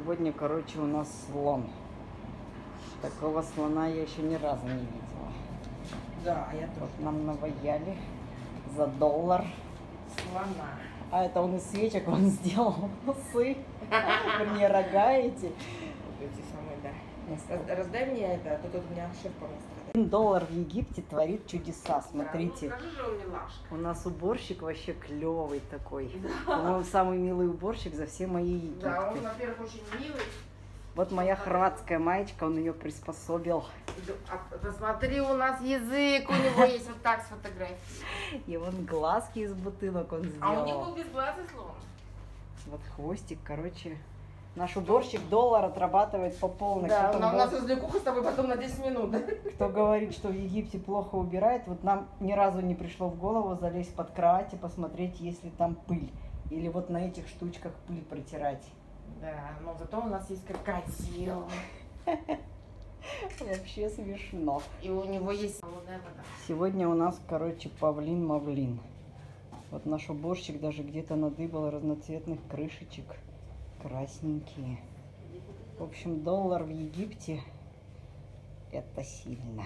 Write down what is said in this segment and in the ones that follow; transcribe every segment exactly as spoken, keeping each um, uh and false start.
Сегодня, короче, у нас слон. Такого слона я еще ни разу не видела. Да, я тоже. Вот нам наваяли за доллар Слона. А это он из свечек он сделал носы, вернее, рога эти. Эти самые, да. Раздай мне это, а то тут у меня шеф по мне страдает. Один доллар в Египте творит чудеса, смотрите. Да, ну, скажи же, он милашка. У нас уборщик вообще клевый такой. Да. По-моему, самый милый уборщик за все мои Египты. Да, он, во-первых, очень милый. Вот моя хорватская маечка, он ее приспособил. А, посмотри, у нас язык, у него есть вот так сфотографии. И вон глазки из бутылок он сделал. А у них был безглазый слон. Вот хвостик, короче. Наш уборщик доллар отрабатывает по полной. Да, у нас развлекуха с тобой потом на десять минут. Да? Кто говорит, что в Египте плохо убирает, вот нам ни разу не пришло в голову залезть под кровать и посмотреть, есть ли там пыль. Или вот на этих штучках пыль протирать. Да, но зато у нас есть крокодил. Вообще смешно. И у него есть холодная вода. Сегодня у нас, короче, павлин-мавлин. Вот наш уборщик даже где-то надыбал разноцветных крышечек. Красненькие. В общем, доллар в Египте — это сильно.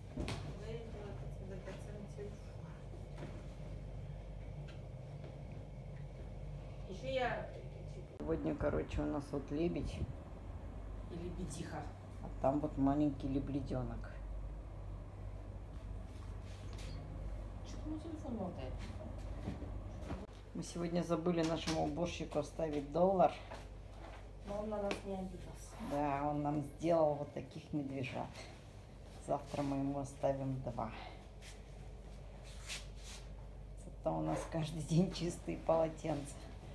Еще я... Сегодня, короче, у нас вот лебедь. И лебедиха. А там вот маленький лебеденок. Что-то мой телефон болтает. Мы сегодня забыли нашему уборщику оставить доллар. Но он на нас не обиделся. Да, он нам сделал вот таких медвежат. Завтра мы ему оставим два. Зато у нас каждый день чистые полотенца.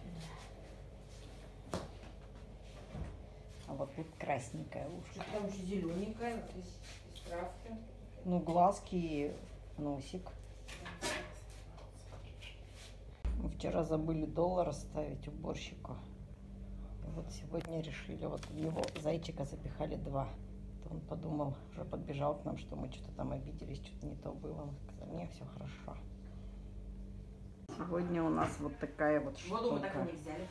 А вот тут красненькая ушко. Там еще зелененькая, из, из травки. Ну, глазки и носик. Мы вчера забыли доллар оставить уборщику. И вот сегодня решили, вот в его зайчика запихали два. То он подумал, уже подбежал к нам, что мы что-то там обиделись, что-то не то было. Он сказал, не, все хорошо. Сегодня у нас вот такая вот штука. Воду мы так и не взяли,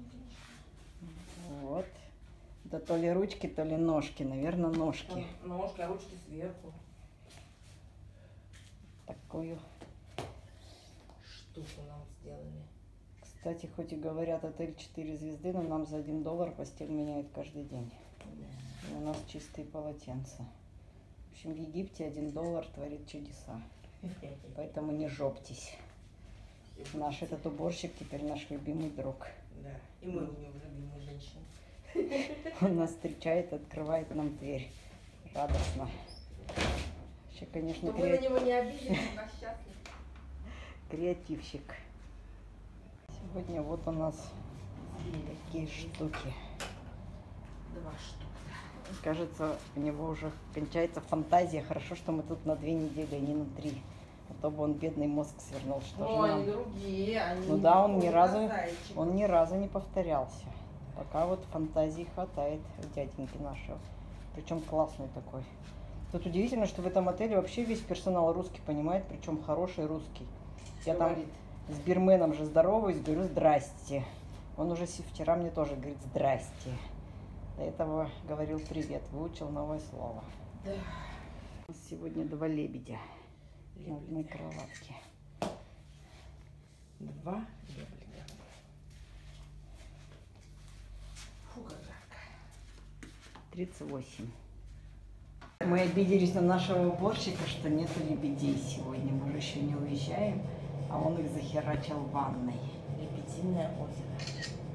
Вот. Да то ли ручки, то ли ножки. Наверное, ножки. Ножки, а ручки сверху. Такую штуку нам сделали. Кстати, хоть и говорят отель четыре звезды, но нам за один доллар постель меняют каждый день. Да. И у нас чистые полотенца. В общем, в Египте один доллар творит чудеса. Поэтому не жоптесь. Наш этот уборщик теперь наш любимый друг. Да, и мы у него любимые женщины. Он нас встречает, открывает нам дверь. Радостно. Вообще, конечно, Чтобы креатив... мы на него не обиделись, так счастлив. Креативщик. Сегодня вот у нас такие штуки. Два штуки. Кажется, у него уже кончается фантазия. Хорошо, что мы тут на две недели, а не на три. А то бы он бедный мозг свернул. Что ну, же нам... они другие. Они ну да, он ни разу, он ни разу не повторялся. Пока вот фантазии хватает у дяденьки нашего. Причем классный такой. Тут удивительно, что в этом отеле вообще весь персонал русский понимает, причем хороший русский. Я там с бирменом же здороваюсь, говорю здрасте. Он уже вчера мне тоже говорит здрасте. До этого говорил привет, выучил новое слово. Да. Сегодня два лебедя на одной кроватке. Два лебедя. Фу, как жарко. тридцать восемь. Мы обиделись на нашего уборщика, что нету лебедей сегодня. Мы же еще не уезжаем, а он их захерачил в ванной. Лебединое озеро.